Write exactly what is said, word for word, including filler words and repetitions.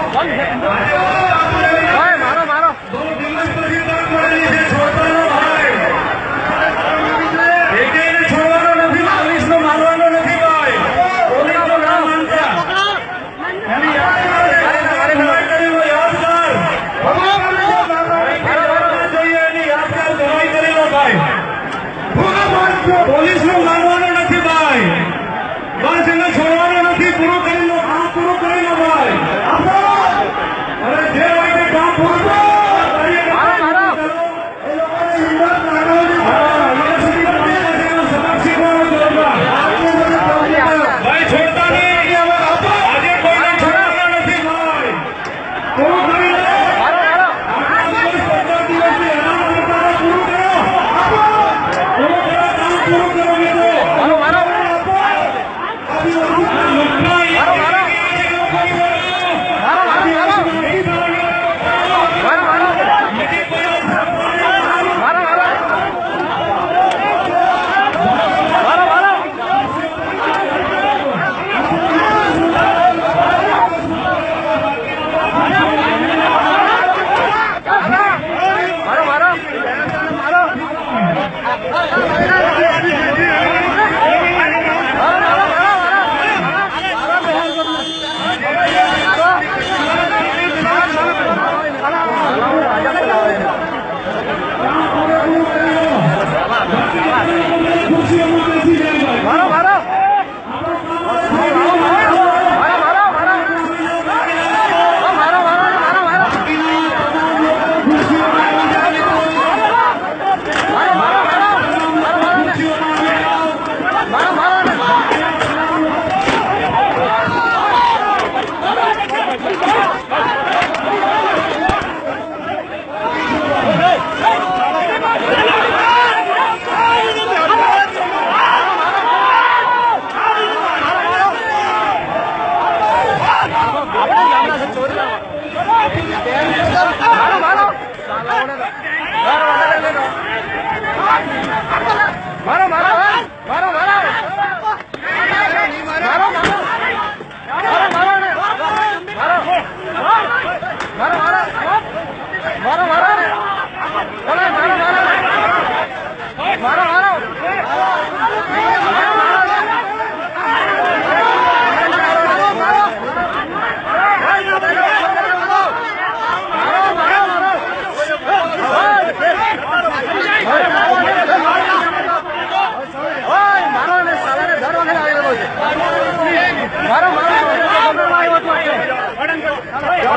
મારો મારો છોડવાનો નથી, પોલીસ નો મારવાનો નથી ભાઈ. પોલીસ નો ના માનતા એની યાદ પોલીસ નું માનવાનું નથી ભાઈ. બસ એને છોડવાનો નથી. પૂરું કરી લો, કામ પૂરું કરી લો ભાઈ. અરે જે હોય તે કામ પૂરું કરો. ભાઈ છોડતા નહીં. આજે કોઈને છોડવાનો નથી ભાઈ. પૂરું કરી લો. પંદર દિવસની હેરાન કરતા પૂરું કરો. પૂરું કરો, કામ પૂરું કરો મિત્રો. મારો મારો